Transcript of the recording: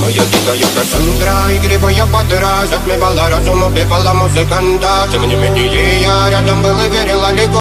Моя дикая Кассандра, игривая подра, затмевала разум, убивала музыканта. Тем не менее я рядом был и верила легко.